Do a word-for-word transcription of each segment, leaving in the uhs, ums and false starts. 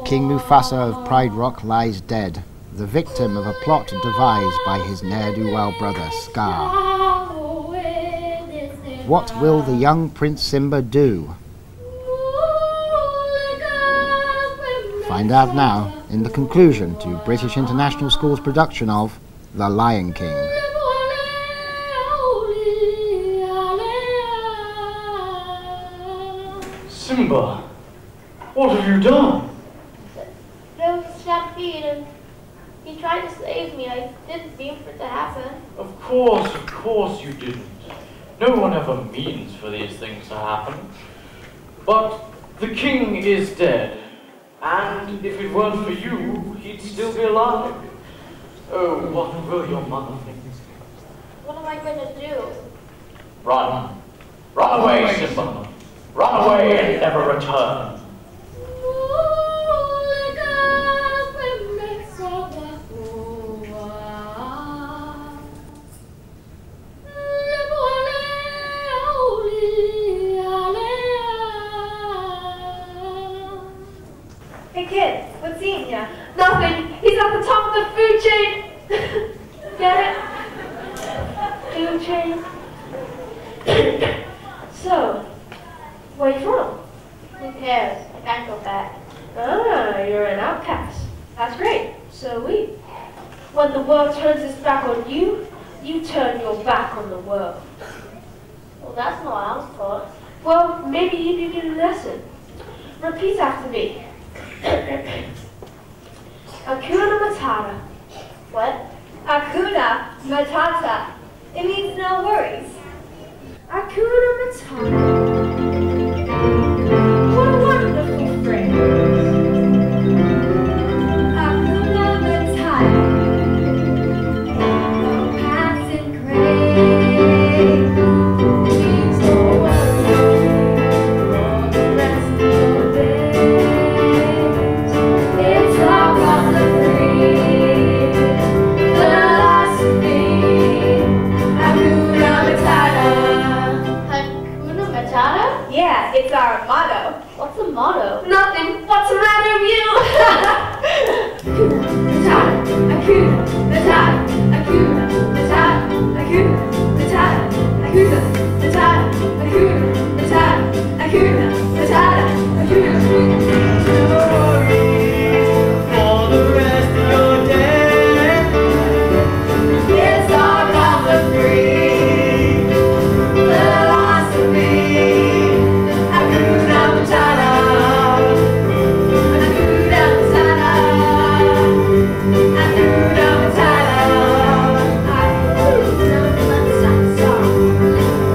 King Mufasa of Pride Rock lies dead, the victim of a plot devised by his ne'er-do-well brother, Scar. What will the young Prince Simba do? Find out now in the conclusion to British International School's production of The Lion King. Simba, what have you done? There was a stampede and he tried to save me. I didn't mean for it to happen. Of course, of course you didn't. No one ever means for these things to happen. But the king is dead. And if it weren't for you, he'd still be alive. Oh, what will your mother think? What am I going to do? Run. Run away, Simba. Run away and never return. Hey kid, what's eating ya? Nothing. He's at the top of the food chain. Get it? Food chain. So, where you from? Who cares? I can't go back. Ah, you're an outcast. That's great. So we. When the world turns its back on you, you turn your back on the world. Well, that's not what I was taught. Well, maybe you need a lesson. Repeat after me. Hakuna Matata. What? Hakuna Matata. It means no worries. Hakuna Matata. What a wonderful phrase. Hakuna Matata. No passing craze. Means no worries for the rest of your days. It's all about the free philosophy. Hakuna Matata. Hakuna Matata? Yeah, it's our motto. What's the motto? Nothing. What's the matter with you? Hakuna Matata. Hakuna Matata. Hakuna Matata. Hakuna Matata. Hakuna Matata. Hakuna Matata. Hakuna Matata. For the rest of your day, It's all about the free philosophy. Hakuna Matata. Hakuna Matata. Hakuna Matata. Hakuna Matata.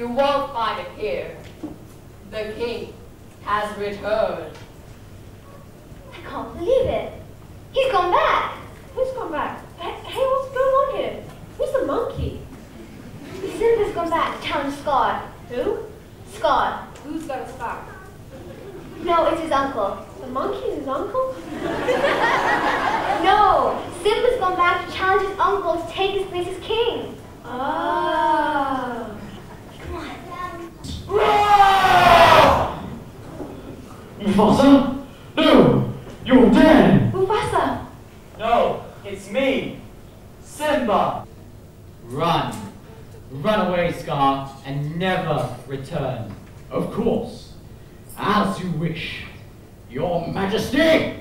You won't find it here. The king has returned. I can't believe it. He's gone back. Who's gone back? Hey, hey, what's going on here? Who's the monkey? Simba's gone back to challenge Scar. Who? Scar. Who's got a scar? No, it's his uncle. The monkey is his uncle? No, Simba's gone back to challenge his uncle to take his place as king. Oh. Come on. Mufasa? No! You're dead! Mufasa! No, it's me, Simba. Run. Run away, Scar, and never return. Of course. As you wish, Your Majesty!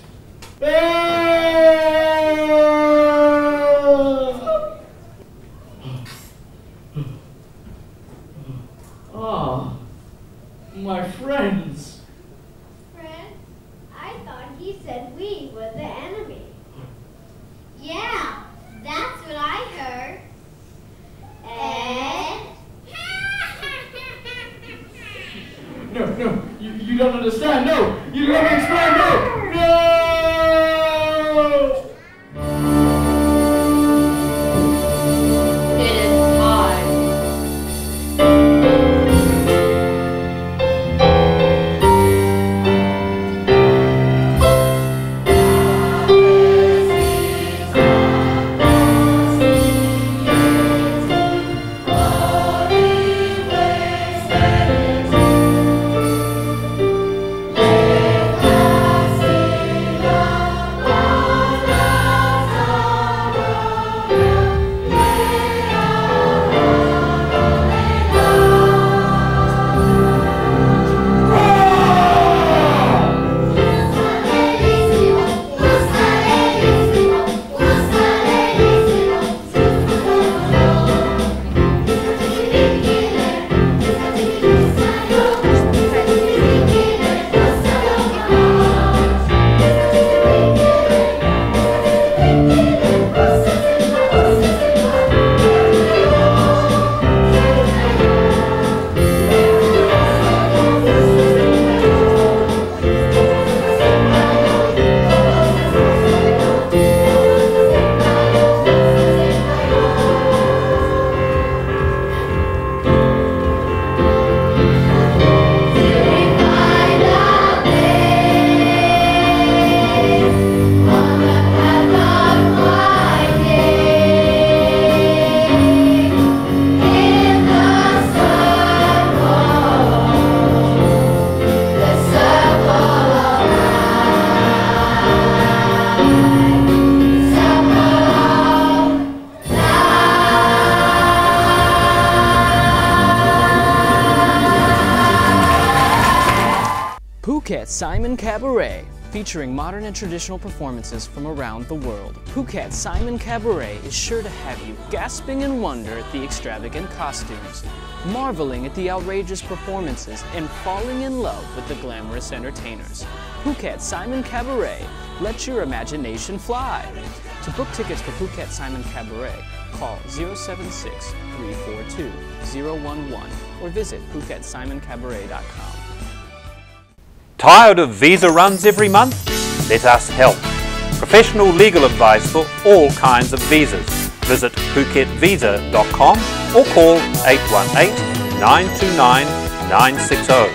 Ah, my friends. Friends? I thought he said we were the enemy. Yeah, that's what I heard. And... No, no, you, you don't understand, no! You don't understand, no! No! It is time. Phuket Simon Cabaret, featuring modern and traditional performances from around the world. Phuket Simon Cabaret is sure to have you gasping in wonder at the extravagant costumes, marveling at the outrageous performances, and falling in love with the glamorous entertainers. Phuket Simon Cabaret, let your imagination fly. To book tickets for Phuket Simon Cabaret, call zero seven six, three four two, zero one one or visit phuket simon cabaret dot com. Tired of visa runs every month? Let us help. Professional legal advice for all kinds of visas. Visit phuket visa dot com or call eight one eight, nine two nine, nine six zero.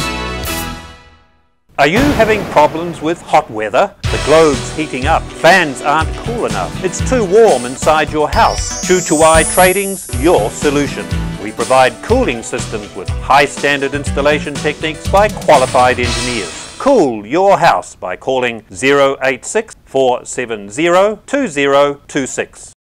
Are you having problems with hot weather? The globe's heating up. Fans aren't cool enough. It's too warm inside your house. Chu Chuai Trading's your solution. We provide cooling systems with high standard installation techniques by qualified engineers. Cool your house by calling zero eight six, four seven zero, two zero two six.